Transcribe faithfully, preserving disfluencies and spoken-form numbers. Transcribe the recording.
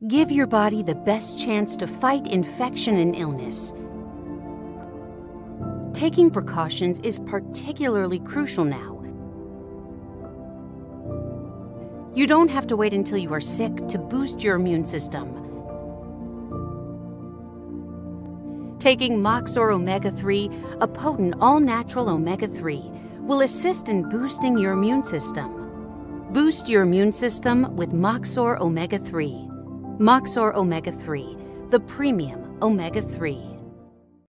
Give your body the best chance to fight infection and illness. Taking precautions is particularly crucial now. You don't have to wait until you are sick to boost your immune system. Taking MOXXOR omega three, a potent all-natural omega three, will assist in boosting your immune system. Boost your immune system with MOXXOR omega three. MOXXOR omega three, the premium omega three.